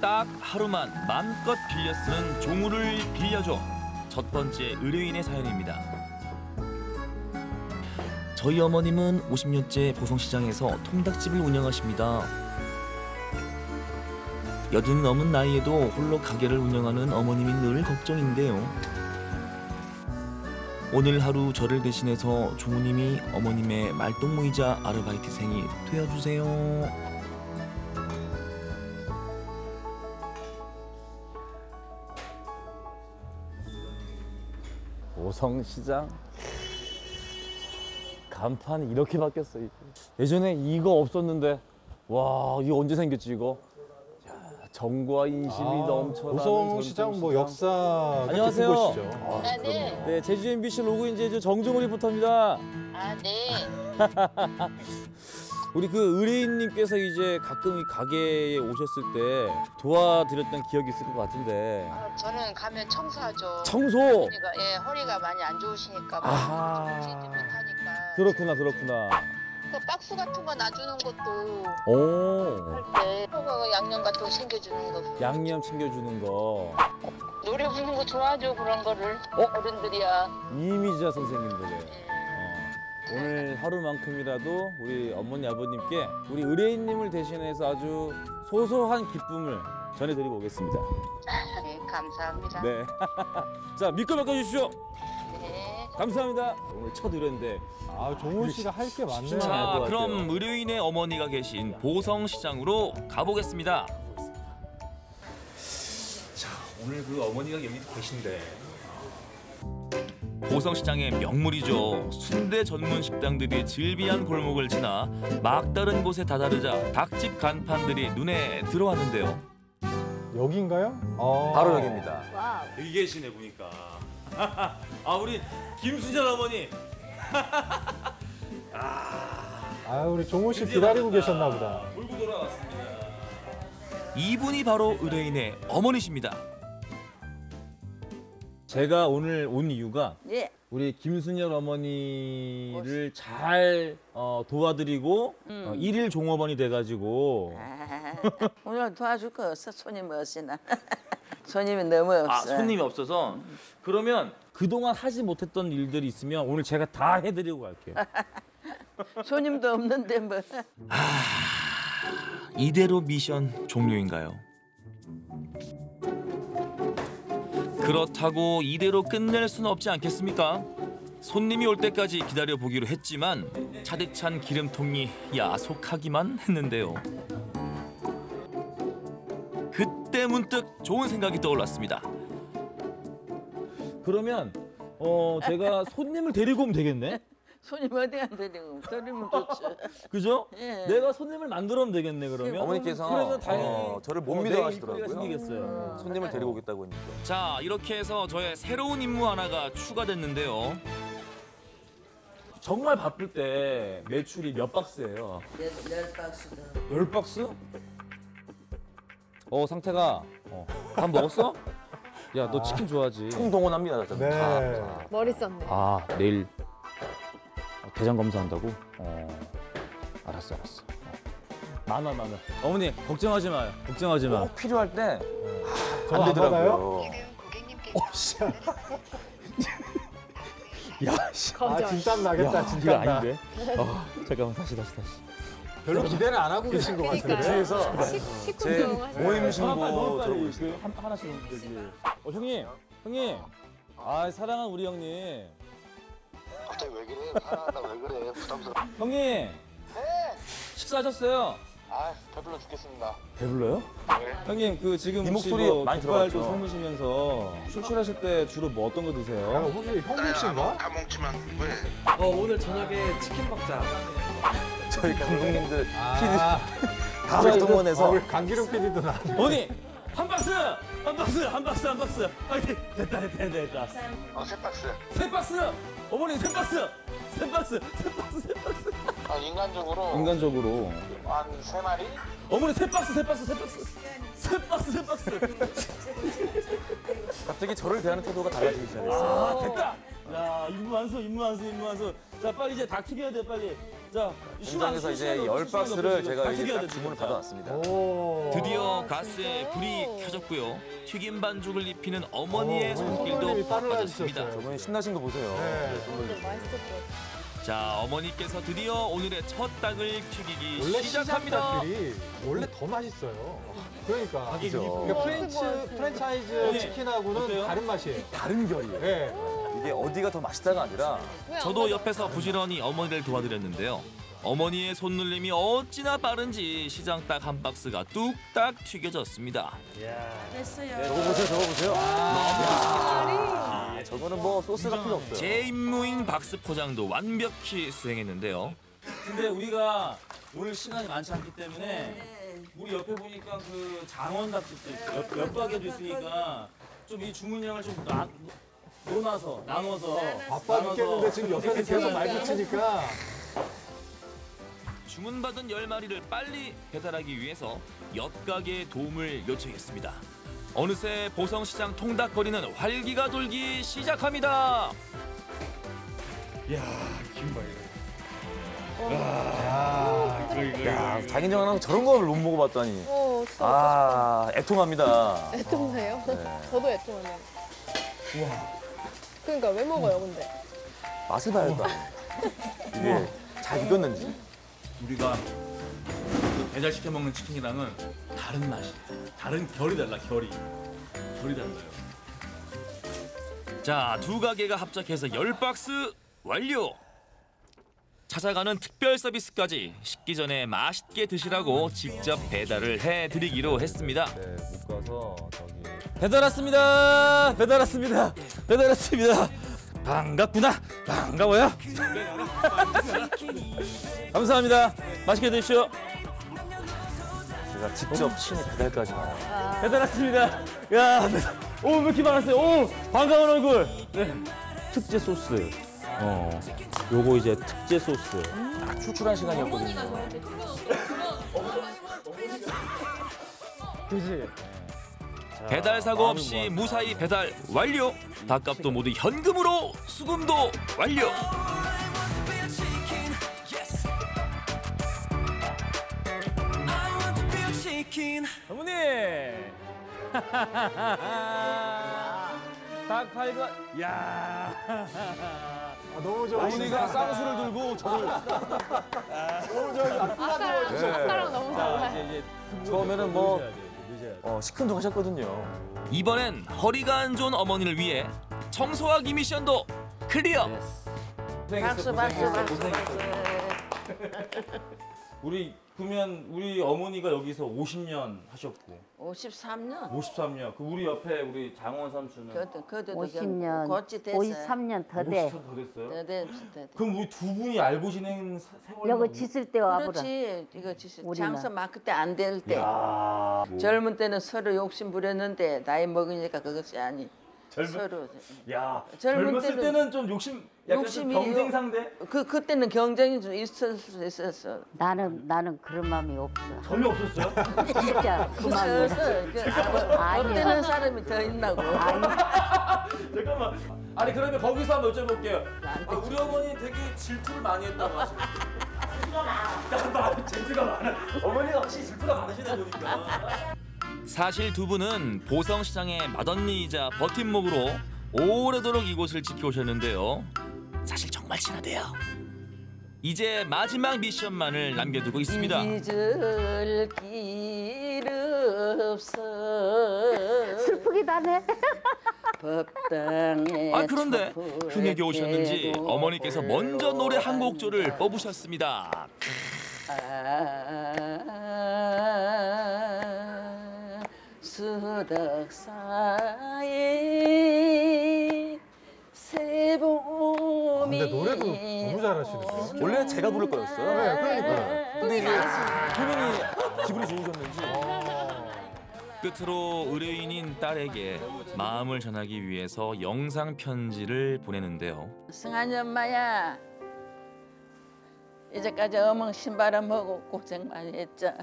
딱 하루만 마음껏 빌려 쓰는 종우를 빌려줘. 첫 번째 의뢰인의 사연입니다. 저희 어머님은 50년째 보성시장에서 통닭집을 운영하십니다. 80이 넘은 나이에도 홀로 가게를 운영하는 어머님이 늘 걱정인데요. 오늘 하루 저를 대신해서 종우님이 어머님의 말동무이자 아르바이트생이 되어주세요. 보성시장 간판이 이렇게 바뀌었어. 예전에 이거 없었는데 와 이거 언제 생겼지 이거? 야, 정과 인심이 넘쳐나는 보성시장 뭐 역사 안녕하세요. 깊은 곳이죠. 네. 네, 제주 MBC 로그인 제주 정종호 리포터입니다. 아, 네. 우리 그 의뢰인님께서 이제 가끔 이 가게에 오셨을 때 도와드렸던 기억이 있을 것 같은데. 저는 가면 청소하죠. 청소. 허리가, 예, 허리가 많이 안 좋으시니까 아하. 못하니까. 그렇구나, 그렇구나. 그 박스 같은 거 놔주는 것도 오. 할 때, 양념 같은 거 챙겨주는 거. 양념 챙겨주는 거. 노래 부르는 거 좋아하죠, 그런 거를. 어른들이야. 이미자 선생님들의. 예. 오늘 하루만큼이라도 우리 어머니 아버님께 우리 의뢰인님을 대신해서 아주 소소한 기쁨을 전해드리고 오겠습니다. 네, 감사합니다. 네. 자, 믿고 맡겨주십시오. 네. 감사합니다. 오늘 첫 의뢰인데. 아, 종훈 씨가 할 게 많네요. 잘 자, 것 그럼 같아요. 의뢰인의 어머니가 계신 보성시장으로 가보겠습니다. 자, 오늘 그 어머니가 여기 계신데 보성시장의 명물이죠. 순대 전문 식당들이 즐비한 골목을 지나 막다른 곳에 다다르자 닭집 간판들이 눈에 들어왔는데요. 여기인가요? 바로 여기입니다. 와우. 여기 계시네 보니까. 아, 우리 김수전 어머니. 아, 우리 종훈 씨 기다리고 계셨나 보다. 돌고 돌아왔습니다. 이분이 바로 의뢰인의 어머니십니다. 제가 오늘 온 이유가 예. 우리 김순열 어머니를 잘 도와드리고 일일 종업원이 돼가지고 오늘 도와줄 거 없어. 손님 없으나. 손님이 너무 없어. 아, 손님이 없어서 그러면 그동안 하지 못했던 일들이 있으면 오늘 제가 다 해드리고 갈게요. 손님도 없는데 뭐. 이대로 미션 종료인가요? 그렇다고 이대로 끝낼 수는 없지 않겠습니까? 손님이 올 때까지 기다려보기로 했지만 차득 찬 기름통이 야속하기만 했는데요. 그때 문득 좋은 생각이 떠올랐습니다. 그러면 제가 손님을 데리고 오면 되겠네? 손님 어디 안 데리고 데리면 좋지. 그죠? 예. 내가 손님을 만들어 오면 되겠네 그러면. 어머니께서 그러면 다행히 저를 못 내 믿어하시더라고요. 일거리가 생기겠어요. 손님을 데리고 오겠다고 하니까. 자, 이렇게 해서 저의 새로운 임무 하나가 추가됐는데요. 정말 바쁠 때 매출이 몇 박스예요? 열 박스도. 10박스? 상태가 밥 먹었어? 야, 너 치킨 좋아하지? 총동원합니다. 저는. 네. 머리 썼네. 아, 내일 대장 검사한다고? 알았어. 많아. 어머니 걱정하지 마요. 걱정하지 마. 꼭 필요할 때 전화 안 안 받아요? 되더라고요. 야, 씨. 아, 진땀 나겠다, 이거 진땀 나. 아닌데? 잠깐만 다시. 별로 기대는 안 하고 계신 것 같은데. 뒤에서 식품 제 조용하세요. 모임 신고 들어보고 있어요. 있어요. 하나씩 들지. 형님. 아, 사랑하는 우리 형님. 갑자기 왜 그래? 사랑한다 왜 그래? 부담스러워. 형님. 네. 식사하셨어요? 아, 배불러 죽겠습니다. 배불러요? 왜? 형님 그 지금 이 혹시 목소리 뭐 많이 국발도 들어봤죠? 삶으시면서 출출하실 때 주로 뭐 어떤 거 야, 드세요? 혹시 형국 씨인가? 다 먹지만 왜? 오늘 저녁에 치킨 먹자. 저희 감독님들 아, 다 동원해서 우리 강기룡 PD도 나. 어머니 한 박스. 파이팅. 됐다. 세 박스. 세 박스. 어머니 세 박스. 아, 인간적으로 인간적으로 한 세 마리? 어머니 세 박스. 갑자기 저를 대하는 태도가 달라지기 시작했어요. 됐다. 야, 임무 완수. 자, 빨리 이제 닭 튀겨야 돼, 빨리. 자, 현장에서 이제 10박스를 제가 이제 딱 주문을 받아왔습니다. 오. 드디어 가스에 불이 켜졌고요. 튀김 반죽을 입히는 어머니의 손길도 손놀림이 바빠졌습니다. 빨라지셨어요. 저번에 신나신 거 보세요. 네. 자, 어머니께서 드디어 오늘의 첫 닭을 튀기기 원래 시작합니다. 시장닭들이 원래 더 맛있어요. 그러니까 그죠. 프랜차이즈 치킨하고는 어때요? 다른 맛이에요. 다른 결이에요. 네. 이게 어디가 더 맛있다가 아니라 저도 옆에서 부지런히 어머니를 도와드렸는데요. 어머니의 손놀림이 어찌나 빠른지 시장 닭 한 박스가 뚝딱 튀겨졌습니다. 저거 보세요. 야, 저거는 뭐 소스가 필요 없어요. 제 임무인 박스 포장도 완벽히 수행했는데요. 근데 우리가 오늘 시간이 많지 않기 때문에 우리 옆에 보니까 그 장원 닭집도 있고 옆 가게도 있으니까 좀 이 주문량을 좀 나눠서 바빠 죽겠는데 지금 옆에서 계속 말 붙이니까 주문받은 10마리를 빨리 배달하기 위해서 옆 가게의 도움을 요청했습니다. 어느새 보성시장 통닭거리는 활기가 돌기 시작합니다. 야, 장인정 하나 저런 걸 못 먹어봤다니. 진짜 아, 애통합니다. 애통해요? 네. 저도 애통하네요. 그러니까 왜 먹어요, 근데? 맛을 봐야 할 거 아니에요. 이게 잘 익었는지. 우리가 그 배달시켜 먹는 치킨이랑은 다른 맛이에요. 다른 결이 달라, 결이 달라요. 자, 두 가게가 합작해서 10박스 완료! 찾아가는 특별 서비스까지 식기 전에 맛있게 드시라고 직접 배달을 해드리기로 했습니다. 네, 묶어서 저기. 배달 왔습니다. 반갑구나. 반가워요. 감사합니다. 맛있게 드십시오. 제가 직접 친히 배달까지 나와요. 배달 왔습니다. 야, 오, 왜 이렇게 많았어요? 오, 반가운 얼굴. 네. 특제 소스. 요거 이제 특제 소스. 딱 출출한 시간이었거든요. 그지? 배달 사고 없이 무사히 배달 완료! 닭값도 모두 현금으로 수금도 완료! 어머니! 닭 팔과 야. 너무 좋아. 어머니가 쌍수를 들고 저를 너무 좋아. 아까랑 너무 달라요. 이제 처음에는 뭐 늦어야 돼. 시큰둥 하셨거든요. 이번엔 허리가 안 좋은 어머니를 위해 청소하기 미션도 클리어! 박수. 우리 그러면 우리 어머니가 여기서 50년 하셨고 53년. 53년. 그 우리 옆에 우리 장원 삼촌은 그것도 50년, 고치 됐어요. 53년 더 돼. 50년 더 됐어요? 더 됐어. 그럼 우리 두 분이 알고 지낸 세월이 여기 짓을 때 와보라. 그렇지. 이거 진짜 우리는. 장사 막 그때 안 될 때. 야, 젊은 때는 서로 욕심 부렸는데 나이 먹으니까 그것이 아니. 젊은 서로. 야, 젊은 젊었을 때는 좀 약간 좀 욕심이 경쟁 상대? 그때는 경쟁이 좀 있을 수 있었어. 나는 그런 마음이 없어. 전혀 없었어요? 진짜 그 마음이 없어. 아니야. 없대는 사람이 더 있나고. 아니, 잠깐만. 아니 그러면 거기서 한번 여쭤볼게요. 우리 어머니 되게 질투를 많이 했다고 하시고. 질투가 많아. 어머니가 확실히 질투가 많으시다 보니까. 사실 두 분은 보성시장의 맏언니이자 버팀목으로 오래도록 이곳을 지켜오셨는데요. 사실 정말 친하대요. 이제 마지막 미션만을 남겨두고 있습니다. 잊을 길 없어. 슬프기도 하네. 법당에 아, 그런데 흥에게 오셨는지 어머니께서 먼저 노래 한 곡조를 뽑으셨습니다. 수덕사에 새봄이. 근데 노래도 너무 잘하시는데요. 원래 제가 부를 거였어요. 네, 그러니까요. 근데 이제 본인이 기분이 좋으셨는지. 끝으로 의뢰인인 딸에게 마음을 전하기 위해서 영상 편지를 보내는데요. 승한이 엄마야, 이제까지 어멍 신바람 먹고 고생 많이 했자.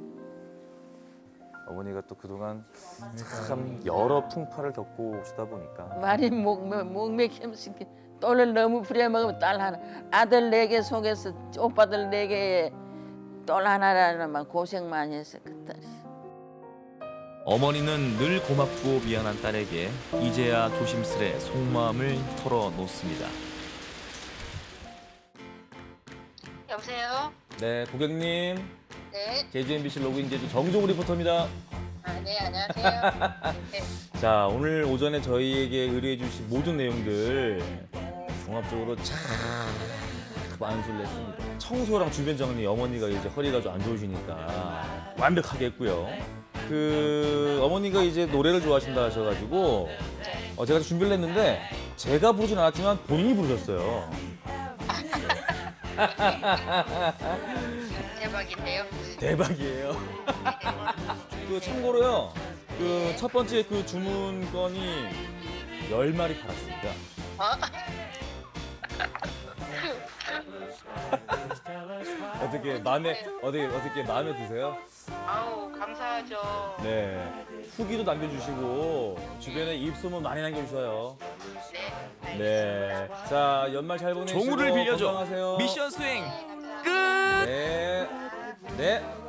어머니가 또 그동안 참 여러 풍파를 겪고 오시다 보니까 많이 목맥힘 똘을 너무 부려먹으면 딸 하나, 아들 4개 속에서 오빠들 4개에 똘 하나라는만 고생 많이 했어 그 딸이. 어머니는 늘 고맙고 미안한 딸에게 이제야 조심스레 속마음을 털어놓습니다. 여보세요? 네, 고객님. 네. 제주 MBC 로그인 제주 정종우 리포터입니다. 아, 네, 안녕하세요. 네. 자, 오늘 오전에 저희에게 의뢰해 주신 모든 내용들 종합적으로 쫙 안수를 했습니다. 청소랑 주변 정리, 어머니가 이제 허리가 좀 안 좋으시니까 완벽하게 했고요. 그 어머니가 이제 노래를 좋아하신다 하셔가지고 제가 준비를 했는데 제가 부르진 않았지만 본인이 부르셨어요. 대박인데요. 대박이에요. 그 참고로요. 그 첫 번째 그 주문건이 10마리 팔았습니다. 어떻게 마음에 드세요? 아우, 감사하죠. 네. 후기도 남겨주시고 주변에 입소문 많이 남겨주셔요. 네. 네. 자, 연말 잘 보내시고 종우를 빌려줘. 건강하세요. 미션 수행 끝. 네. 네.